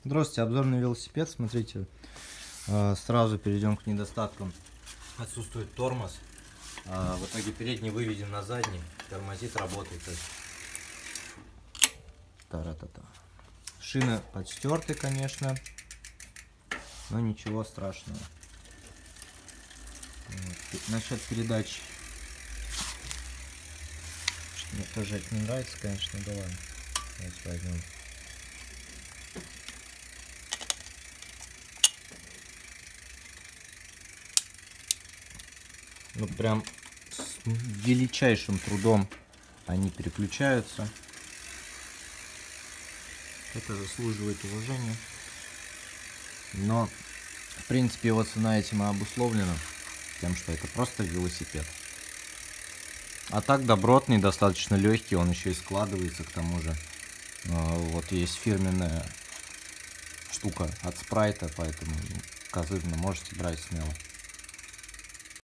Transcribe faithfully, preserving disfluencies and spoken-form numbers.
Здравствуйте, обзор на велосипед. Смотрите, сразу перейдем к недостаткам. Отсутствует тормоз. В итоге передний выведен на задний, тормозит, работает. Та-ра-та-та. Шины подстерты, конечно, но ничего страшного. Вот. Насчет передач мне тоже это не нравится, конечно, да ладно. Давайте возьмем. Ну прям с величайшим трудом они переключаются. Это заслуживает уважения. Но в принципе его цена этим и обусловлена тем, что это просто велосипед. А так добротный, достаточно легкий, он еще и складывается к тому же. Вот есть фирменная штука от Спрайта, поэтому козырно можете брать смело.